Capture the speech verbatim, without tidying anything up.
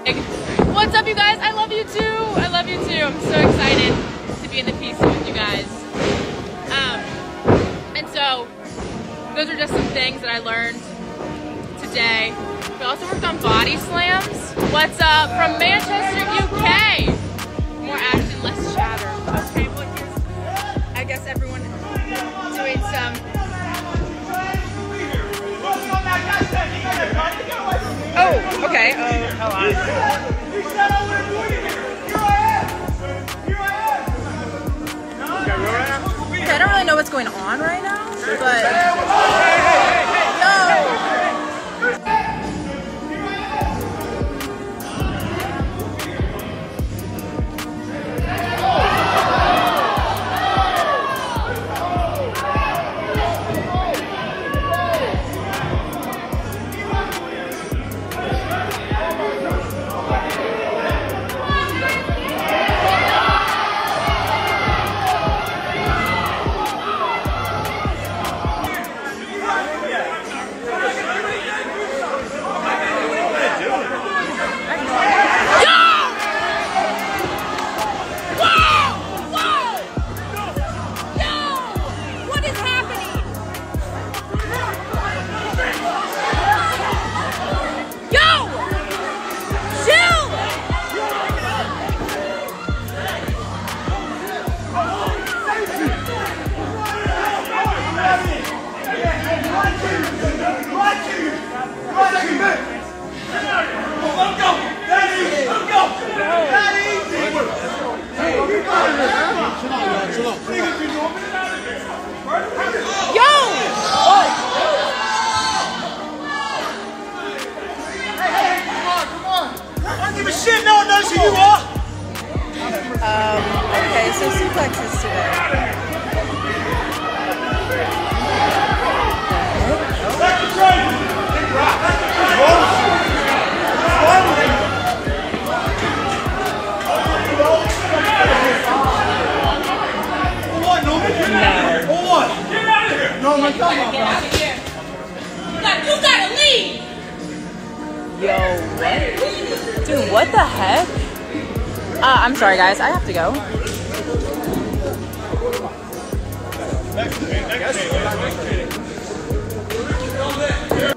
What's up, you guys? I love you too. I love you too. I'm so excited to be in the P C with you guys. Um, and so, those are just some things that I learned today. We also worked on body slams. What's up from Manchester, U K? More action, less chatter. Okay, what is? I guess everyone doing some. Oh, okay. Uh, oh, I I don't really know what's going on right now, but Um, okay, so Suplex is today. No, my God. You gotta leave! Yo, what? Dude, what the heck? Uh, I'm sorry, guys. I have to go. Next, next, next.